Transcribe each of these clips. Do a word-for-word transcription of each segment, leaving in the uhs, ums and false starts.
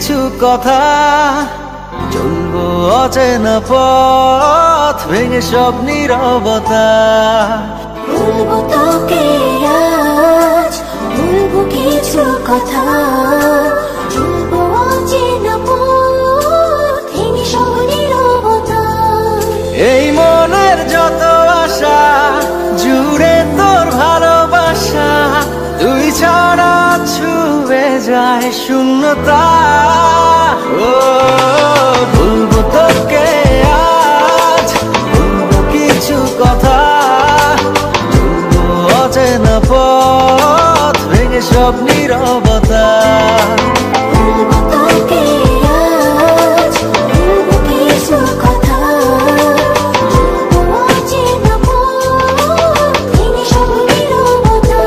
কিছু কথা, চলবো অচেনা পথ ভেঙে সব নীরবতা। বলবো তোকে আজ, বলবো কিছু কথা, চলবো অচেনা পথ ভেঙে সব নীরবতা। এই মনের যত আশা জুড়ে তোর ভালোবাসা, তুই ছাড়া ছুঁয়ে যায় শূন্যতা। ও বলবো তোকে আজ, বলবো কিছু কথা, চলবো অচেনা পথ ভেঙে সব নীরবতা। বলবো তোকে আজ, বলবো কিছু কথা, চলবো অচেনা পথ ভেঙে সব নীরবতা।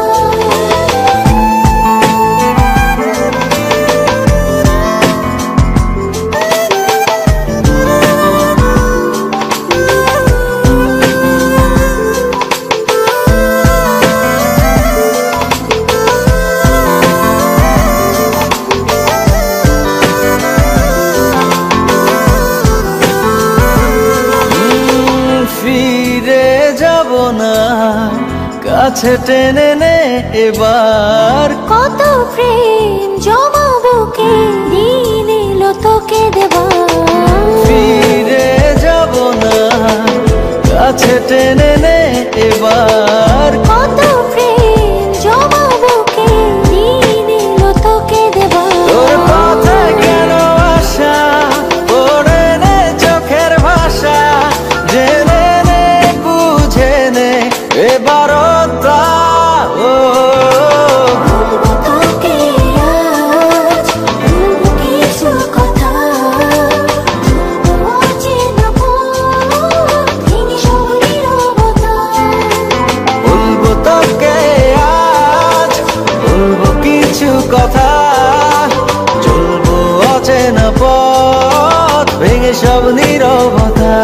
ফিরে যাব না, কাছে টেনে নে এবার। কত প্রেম জমাবো কে, দিন এলো তোকে দেবার। ফিরে যাব না, কাছে টেনে নে এবার। কত প্রেম জমাবো কে, দিন এলো তোকে দেবার। তোর পথে কেন আশা, পড়ে নে চোখের ভাষা, জেনে নে বুঝে নে এবারটা। ও বলবো তোকে আজ, বলবো কিছু কথা, চলবো অচেনা পথ ভেঙে সব নীরবতা। বলবো তোকে আজ, বলবো কিছু কথা, চলবো অচেনা পথ ভেঙে সব নীরবতা।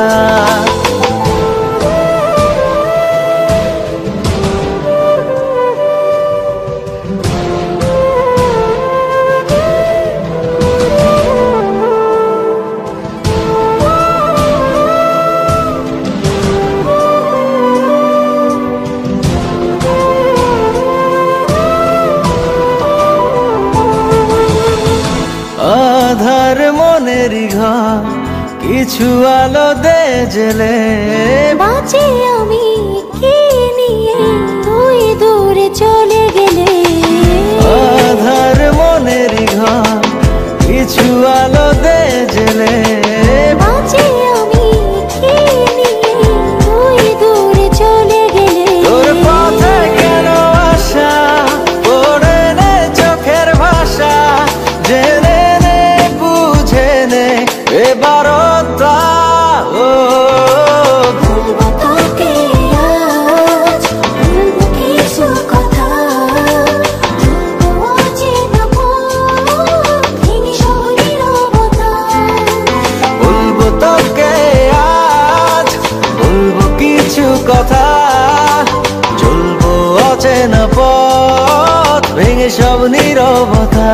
আধার মনের ঘর, কিছু আলো দে জেলে। বাঁচি আমি কি নিয়ে, তুই দূরে চলে গেলে। আধার মনের ঘর, কিছু আলো দে জেলে। বাঁচি আমি কি নিয়ে, তুই দূরে চলে গেলে। তোর পথে কেন আশা, পড়ে নে চোখের ভাষা, জেনে নে বুঝে নে এবারটা। ও বলবো তোকে আজ, বলবো কিছু কথা, চলবো অচেনা পথ ভেঙে সব নীরবতা। বলবো তোকে আজ, বলবো কিছু কথা, চলবো অচেনা পথ ভেঙে সব নীরবতা।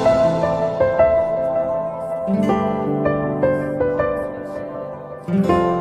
thank you